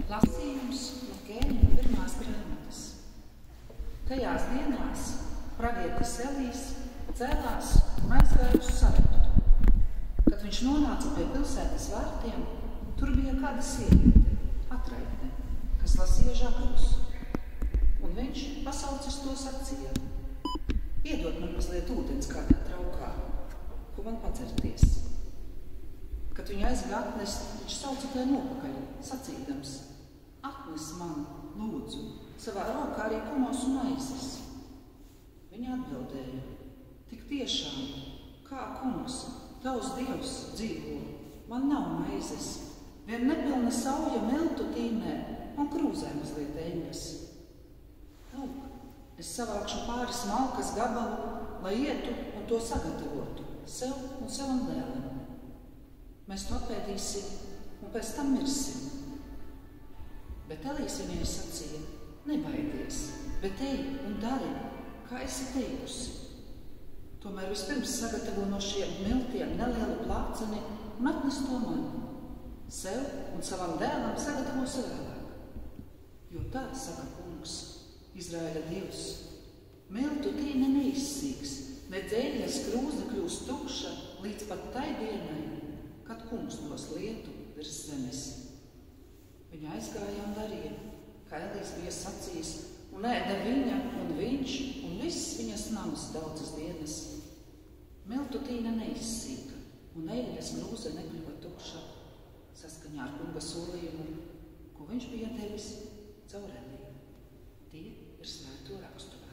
Lasījums no Ķēniņa pirmās grāmatas. Tajās dienās pravietis Elijas cēlās un aizgāja uz Sareptu. Kad viņš nonāca pie pilsētas vārtiem, tur bija kāda sieviete, atraitne, kas lasīja žagarus. Un viņš pasaucis to sacīja: iedod man mazliet ūdens kādā traukā, ko man padzerties. Kad viņa aizgāja atnest, viņš sauca tai nopakaļ, sacīdams: atnes man, lūdzu, savā rokā arī kumosu maizes. Viņa atbildēja: tik tiešām, kā kungs, tavs Dievs dzīvo, man nav maizes, vien nepilna sauja meltu tīnē un krūzē mazliet eņas. Lūk, es savākšu pāris malkas gabalu, lai ietu un to sagatavotu sev un savam dēlam. Mēs to apēdīsim un pēc tam mirsim. Bet Elijas viņai sacīja: nebaidies, bet ej un dari, kā esi teikusi. Tomēr vispirms sagatavo no šiem miltiem nelielu plāceni un atnes to man. Sev un savam dēlam sagatavos vēlāk. Jo tā saka kungs, Izraēļa Dievs: miltu tīne neizsīks, ne dzēļas krūze kļūs tukša līdz pat tai dienai, kad kungs dos lietu virs zemes. Viņa aizgāja un darīja, kā Elijas bija sacījis, un ēda viņa un viņš un viss viņas nams daudzas dienas. Miltu tīne neizsīka, un eļļas krūze nekļuva tukša, saskaņā ar kunga solījumu, ko viņš bija devis caur Eliju. Tie ir svēto rakstu vārdi.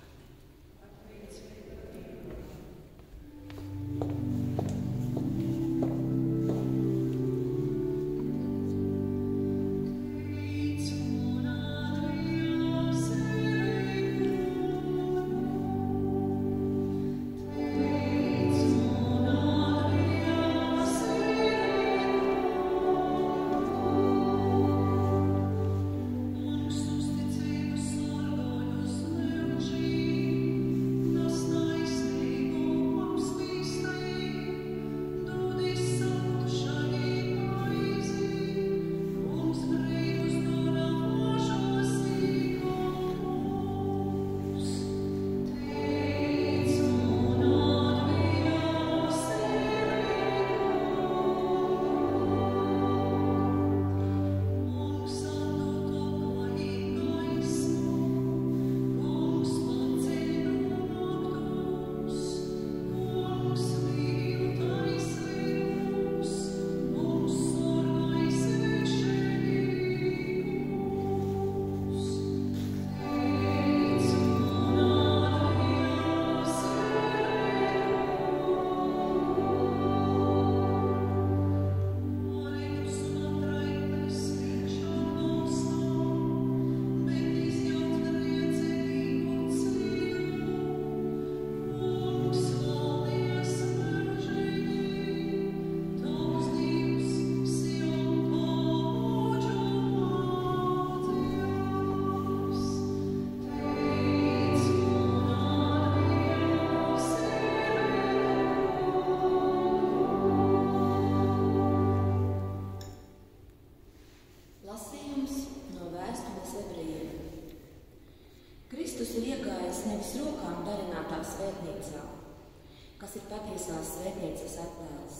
Kas ir patiesās svētnīcas attēls,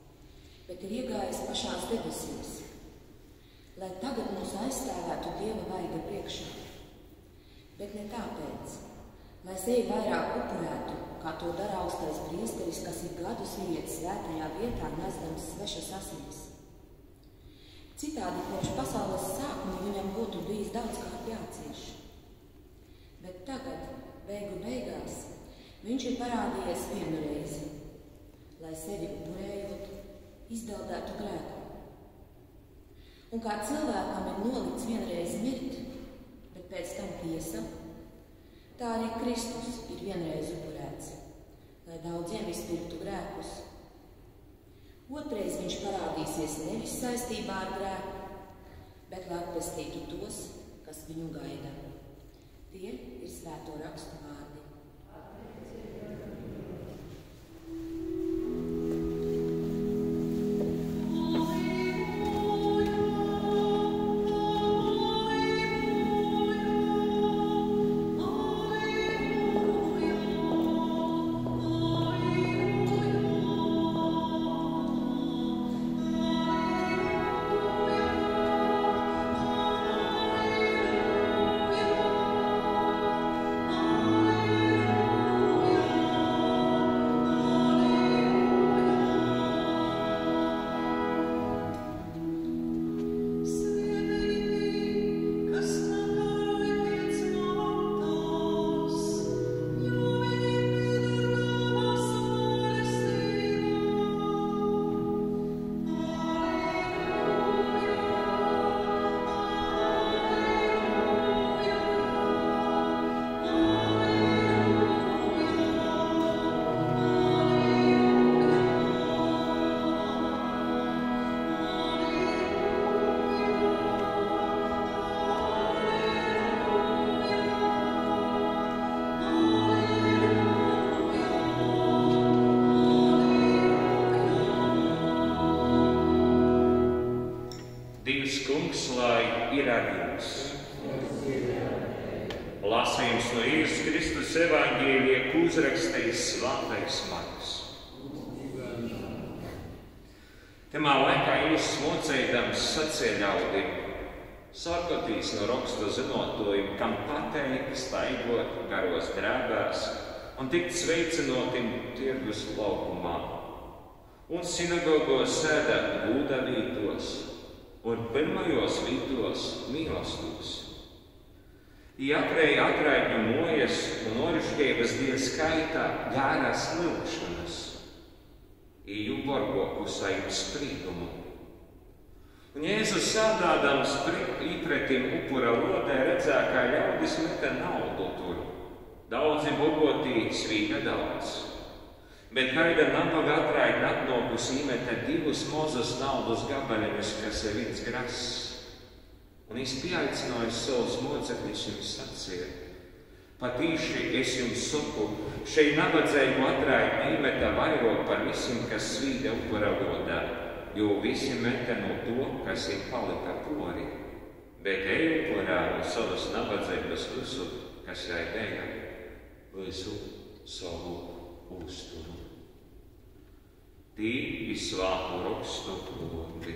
bet ir iegājis pašās debesīs, lai tagad mūs aizstāvētu Dieva vaiga priekšā. Bet ne tāpēc, lai sevi vairāk upurētu, kā to dara augstais priesteris, kas ir gadus iet svētajā vietā, nesdams svešas asinis. Citādi kopš pasaules sākuma viņam būtu bijis daudzkārt jācieš. Bet tagad, beigu beigās, viņš ir parādījies vienu reizi, lai sevi upurējot, izdeldētu grēku. Un kā cilvēkam ir nolikts vienreiz mirt, bet pēc tam tiesa, tā arī Kristus ir vienreiz upurēts, lai daudziem izpirktu grēkus. Otrais viņš parādīsies nevis saistībā ar grēku, bet lai atpestītu tos, kas viņu gaida. Tie ir svēto rakstu vārdi. Kungs, lai ir ar jums. Lasījums no Jēzus Kristus evaņģēlija, ko uzrakstījis Svētais Marks. Tamā laikā Jēzus mocēdams sacīja ļaudīm: sargotīs no rakstu zinotojiem, kam pateikt staigot garos drēbēs un tikt sveicinotim tirgus laukumā, un sinagogos sēdēt būda vītos un pirmajos vītos mīlestos. Jākrēja atraidņu mojas un orišķības dien skaitā gārās lūkšanas, borgoku saimnes sprīdumu. Un Jēzus sādādams īpretim upura lodē redzēja, kā ļaudis meta naudu tur. Daudzi bogotī svīga daudz. Bet kaida nabaga atraidņa atnokus īmeta 2 mozus naudas gabaliņus, kas ir viens grass. Un es pieaicināju savus mocekļus un sacīju: patīši es jums saku, šeit nabadzēju atraidņu īmeta vairāk par visiem, kas svīda upura lodā, jo visi meta no to, kas ir palika pori, bet eju upurā no savas nabadzības visu, kas jai dēļ, visu savu uzturu. Tī ir svātu rakstu vārdi.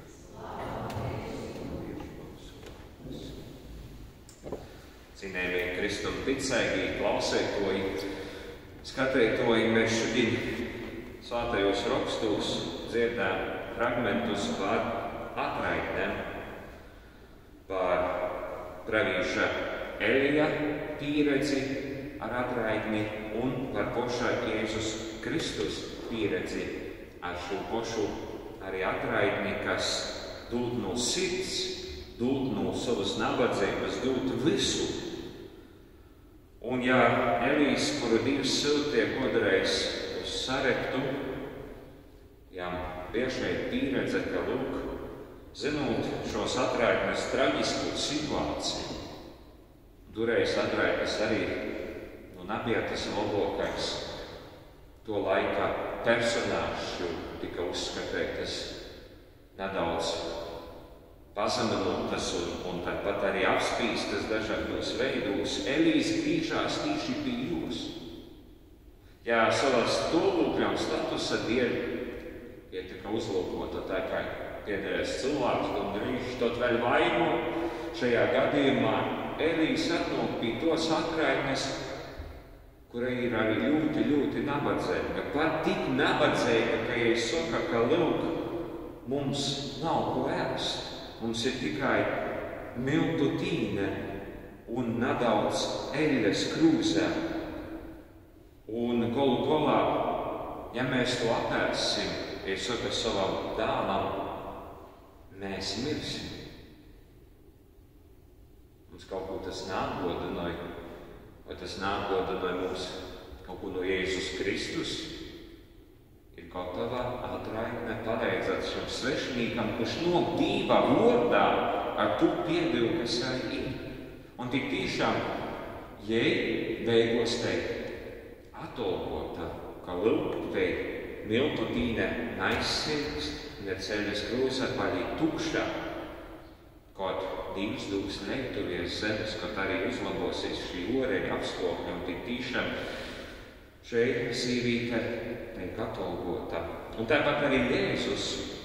Cienējamie Kristum ticēgī klausētoji, skatētoji, mēs šodien svātajos rakstos dzirdām fragmentus par atraidnēm, par pravīša Elija pieredzi ar atraidni un par pašā Jēzus Kristus pieredzi ar šo pašu arī atraidni, kas dod no sirds, dod no savas nabadzības, dod visu. Un ja Elijs, kuru Dievs siltie kodreiz uz sarektu, jām bija šeit pieredze, ka lūk, zinot šos atraidnes traģisku situāciju, toreiz atraidnes arī nebija tas labākais to laika personāžs, jo tika uzskatītas nedaudz pazeminotas un tāpat arī apspīstas dažādos veidos. Elijs grīžās tieši pie jūs. Ja savas tolūkļam statusa dēļ, ja tika uzlūkota tā kā piederēs cilvēks, un grīž tot vēl vaino, šajā gadījumā Elijs atnāk pie tos atraidnes, kura ir arī ļoti, ļoti nabadzīga. Pat tik nabadzīga, ka ja es saka, ka lūk, mums nav ko ēst. Mums ir tikai miltu tīne un nedaudz eļļas krūzē. Un galu galā, ja mēs to apēsim, es saku savam dēlam, mēs mirsim. Mums kaut ko tas neatgādināja, vai tas neatgādināja mums kaut ko no Jēzus Kristus. Ir gatava atraidne palīdzēt šim svešinīkam, kurš no Dieva vārdā ar tu piedīvu, kas jai ir. Un tik tiešām, jei beigos teikt, atolgota, ka lūk, teikt, miltu tīne neizsirgs, ne ceļas krūze palīk tukšā, kaut Dievs dūks neituvies zemes, kaut arī uzlabosies šī oreļa apstākļi, un tik tiešām šeit sīvīte tiek atolgota. Un tāpat arī Jēzus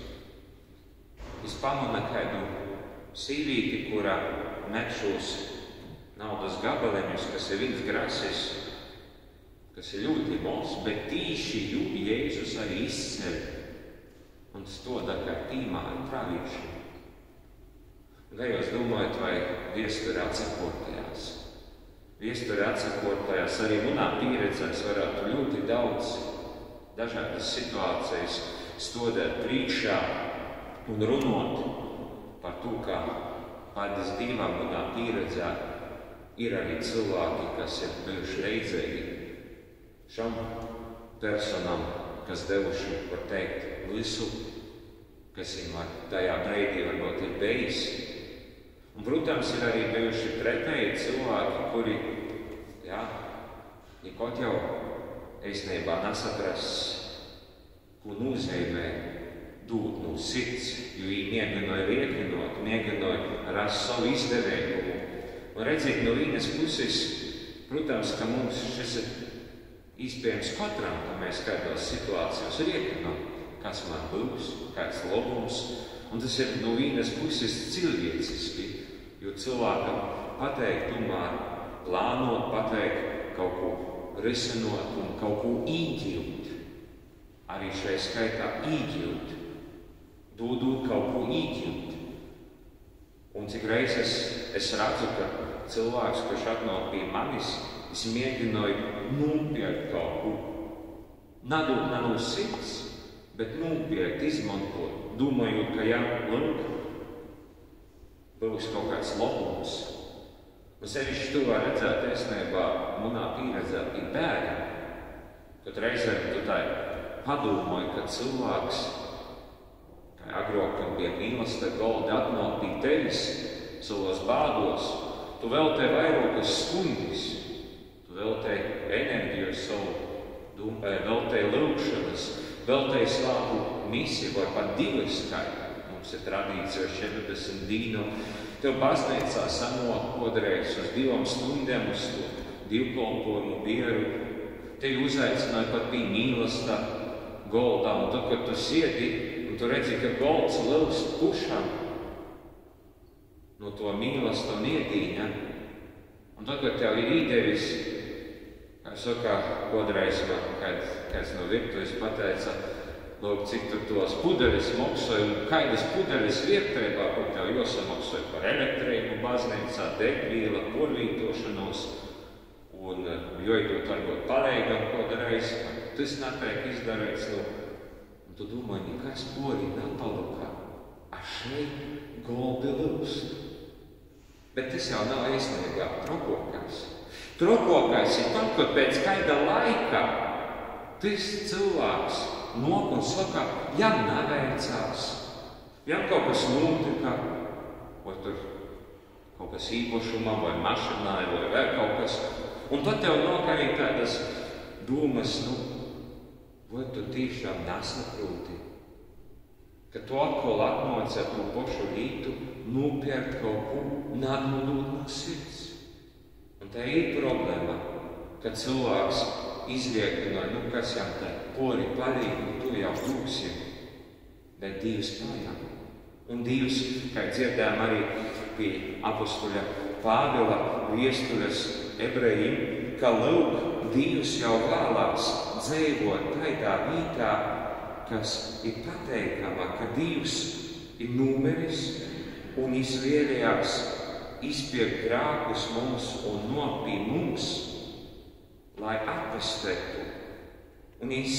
pamana kādu sīvīti, kura met šos naudas gabaliņus, kas ir viens grasis, kas ir ļoti maz, bet tīši Jēzus arī izceļ un stoda kā tīmā ar pravīšanu. Vai jūs domājat, vai viesture atsakotajās? Viesture atsakotajās arī manā pieredzēs varētu ļoti daudz dažādas situācijas stodēt priekšā un runāt par to, kā paldies Dievam manā pieredzē ir arī cilvēki, kas ir bijuši leidzīgi šam personam, kas devuši, var teikt, visu, kas viņam tajā brīdī varbūt ir bijis. Un, protams, ir arī bijuši pretēji cilvēki, kuri, kaut jau īstenībā nesaprast, ko nozīmē dūt no sirds, jo viņi mēģināja riekinot, mēģināja rast savu izdevējumu. Un redzēt, no vienas puses, protams, ka mums šis ir iespējams katram, ka mēs kādos situācijos riekinām, kas man būs, kāds labums. Un tas ir no vienas puses cilvēciski, jo cilvēkam pateikt, tomēr plānot, pateikt, kaut ko risinot un kaut ko īģilt. Arī šai skaitā īģilt. Dodot kaut ko īģilt. Un cik reizes es redzu, ka cilvēks, kurš atnāk pie manis, es mēģināju nopirkt kaut ko. Nadot ne no sirds, bet nopirkt, izmantot, domājot, ka jā, lūk, būs kaut kāds labums. Un sevišķi to var redzēt, esnībā, manā pieredzē pie bērniem. Kad reizēm tu tā padomāji, ka cilvēks, kā agrāk, kad bija mīlestība galda atnāk pie tevis savos bādos, tu veltē vairākas stundas, tu veltē enerģiju savu, veltē lūgšanas, veltē slāpu misiju vai pat divas skaitu. Mums ir tradīcija 40 dīnu. Tev baznīcā sanāk kodreiz uz 2 stundām uz to divkolpojumu bieru. Tevi uzaicināja pat pie mīlestība goldā, un tad, kad tu siedi, un tu redzi, ka golds lūgst pušam no to mīlestību un iedīņa, un tad, kad tev ir īdevis, kā saka, kodreiz man kāds no virtuves pateica, lūk, cik tu tos pudeļus maksāji, un kādas pudeļus vietībā, kur tev jāsamaksāja par elektrību baznīcā, degvīla, porvītošanos, un jojot varbūt pareigam kodreiz, tas netiek izdarīts, un tu domāji, nekas porī napalukā, a šeit goldi lūst. Bet tas jau nav īstenībā trokokais. Trokokais ir tam, kad pēc kāda laika tas cilvēks nok un saka, jām neveicās, jām kaut kas notika, vai tur kaut kas īpašumā, vai mašinā, vai vēl kaut kas. Un tad tev nok arī tādas domas, vai tu tiešām nesaproti, ka tu atkal atnāc ar to pašu rītu, nopirkt kaut ko, neatnodot no sirds. Un tā ir problēma, kad cilvēks izliekināja, kas jau tā pori palīgi, tu jau būsi, bet Dievs pājām. Un Dievs, kā dzirdējām arī pie apostoļa Pāvila viestures ebrejiem, ka lūk, Dievs jau vēlās dzīvot tādā vietā, kas ir pateikama, ka Dievs ir numeris un izvēlējās izpirkt grākus mums un nopī mums, lai atpestētu. Un viņš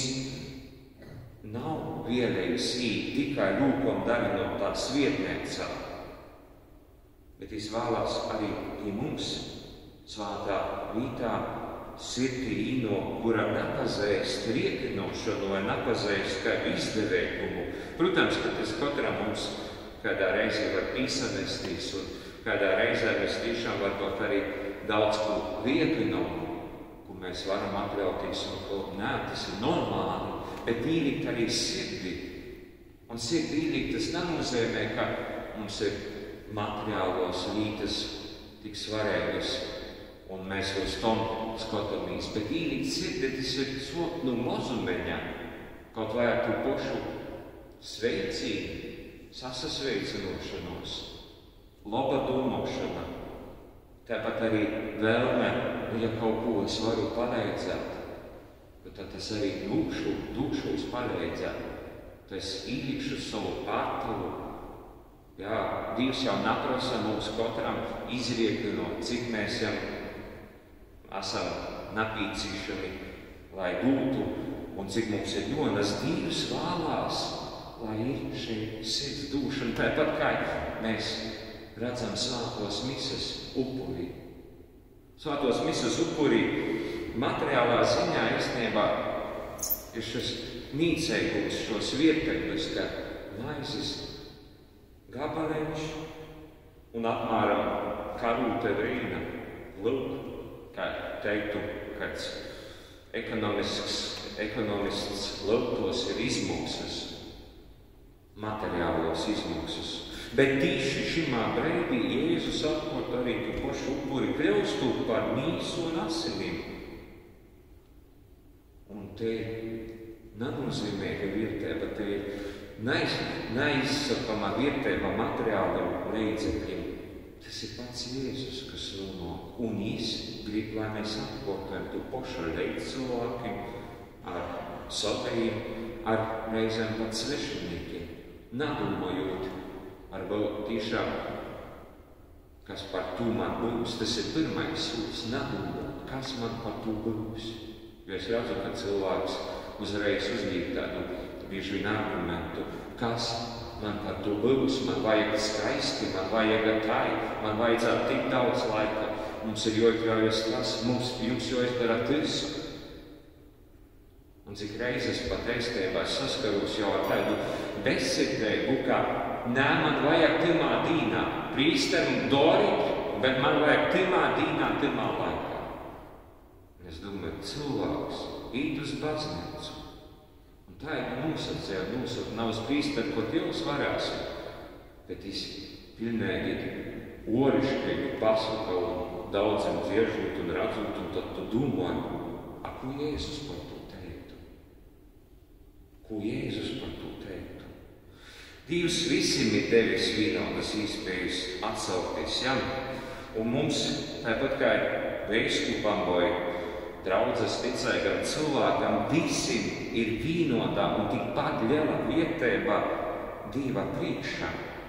nav vienīgs īt tikai lūkom darinot tā svietniecā, bet viņš vēlās arī pie mums svātā vītā sirdī īno, kura nepazīst riekinošanu vai nepazīst kādu izdevējumu. Protams, ka tas katram mums kādā reizē var pīsamestīs un kādā reizē mēs tiešām varbūt arī daudz ko riekinām, ko mēs varam atļauties un ko nē, tas ir normāli, bet īlikt arī sirdi. Un sirdi īlikt tas nenozīmē, ka mums ir materiālos lītas tik svarīgas un mēs uz tom skatāmies, bet īlikt sirdi tas ir sok no mazumeņa, kaut vai ar to pašu sveicību, sasasveicinošanos, laba domāšana, tāpat arī vēlme, ja kaut ko es varu palīdzēt, tad tas arī dūšos palīdzēt. Tas īlikšu savu pārtavu. Jā, Dievs jau neprasa mums katram izriekinot, cik mēs jau esam napīcīšami, lai būtu, un cik mums ir jonas. Dievs vēlās, lai ir šī sirds dūšana. Tāpat kā mēs redzam svētos misas upurī. Svētos misas upurī materiālā ziņā īstenībā ir šis nīceigums, šos vietēkļus, ka maizes gabaliņš un apmēram karūte vīna. Lūk, kā teiktu, kāds ekonomists lūgtos ir izmaksas. materiālos izmaksas. Bet tīši šimā brīdī Jēzus atkārt arī tu pašu upuri, kļūstot par mīsu un asinīm. Un te nenozīmīga vērtība, te ir neizsakama vērtība materiāliem līdzekļiem. Tas ir pats Jēzus, kas runā, un viņš grib, lai mēs atkārtojam to pašu līdz cilvēkiem, ar saviem, ar reizēm pat svešinīkiem, nedomājot, varbūt tiešām, kas par to man būs. Tas ir pirmais solis, nedomāt, kas man par to būs. Jo es redzu, ka cilvēks uzreiz uzliek tādu bieži vien argumentu, kas man par to būs, man vajag skaisti, man vajag tai, man vajadzētu tik daudz laika, mums ir jāiekļaujas tas, jums jāizdara tas. Un cik reizes pat īstenībā saskaros jau ar tādu bezsirdību, ka nē, man vajag timā dīnā, prīsterim dorīt, bet man vajag timā dīnā, timā laikā. Es domāju, cilvēks īt uz baznīcu. Un tā ir nosacēja, nav uz prīsteri, ko Dievs varēsi. Bet es pilnīgi orišķīgi pasaka un daudziem dziežot un radzot, un tad tu domāju, ko Jēzus par to teiktu? Ko Jēzus par to teiktu? Dievs visiem ir devis vienādas iespējas atsaukties, ja? Un mums, tāpat kā veiskupam vai draudzes ticīgam cilvēkam, visiem ir vienotā un tikpat liela vērtība Dieva priekšā.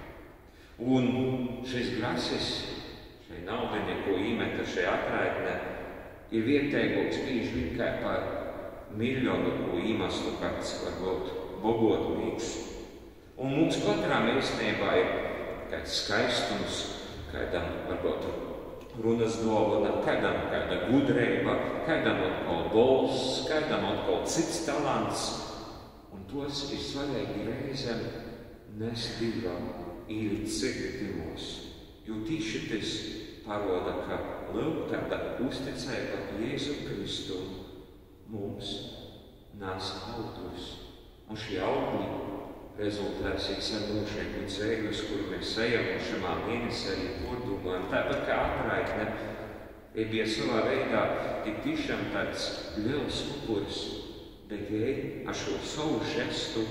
Un šis grasis, šai naudiņa, ko īmeta šai atraitnē, ir vērtīgāks bieži vien kā par miljonu, ko īmastu kāds varbūt bogotnīgs. Un mums katram īstenībā ir kāds skaistums, kādam varbūt runas dāvana, kādam kāda gudrība, kādam atkal balss, kādam atkal cits talants. Un tos ir svarīgi reizēm nest Dievā, ielikt sirdimos. Jo tieši tas paroda, ka lūk tāda uzticība Jēzu Kristu mums nes augļus. Un šie augļi rezultēsies ar mūžīgu dzīves, kuru mēs ejam un šamā mēnesī arī pordomājam. Tāpat kā atraitne bija savā veidā tik tiešām tāds liels upuris, bet jai ar šo savu žestu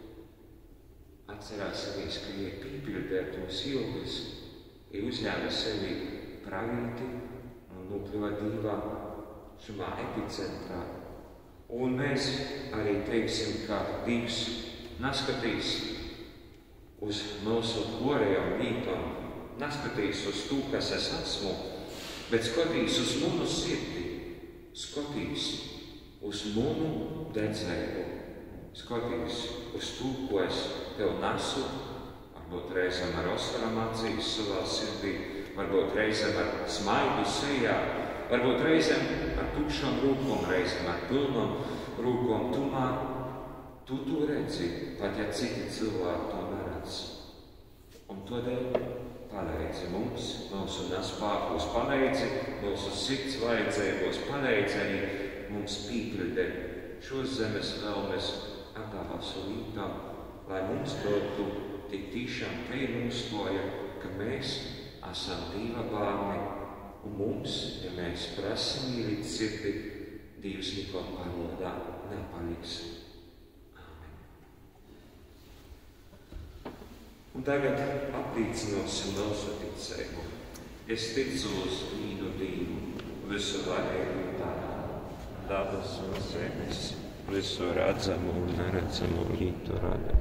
atcerēsimies, ka jai pīpildē tos ilgas, jai uzņēma sevi pravīti un nokļuva Dievā šamā epicentrā. Un mēs arī teiksim, ka Dievs neskatīs uz mūsu gorējām vītām, neskatīs uz to, kas es esmu, bet skatīs uz manu sirdi, skatīs uz manu dedzību, skatīs uz to, ko es tev nesu, varbūt reizēm ar osaram acīs savā sirdī, varbūt reizēm ar smaidu sejā, varbūt reizēm ar tukšām rūkām, reizēm ar pilnām rūkām. Tomēr tu to redzi, pat ja citi cilvēki to neredz. Un tādēļ palīdzi mums, mūsu nespēkos palīdzi, mūsu sirds vajadzībos palīdzi arī mums pīpildēt šos zemes vēlmes ar tavasu lītām, lai mums dotu tik tiešām te nostāja, ka mēs esam Dieva bērni, un mums, ja mēs prasim ielikt sirdi, Dievs neko parodā nepaliks. Un tagad apliecināsim mūsu ticību. Es ticu uz vienu Dievu, visu varēju tādā, dabas un zemes, visu redzamu un neredzamu lītu rada.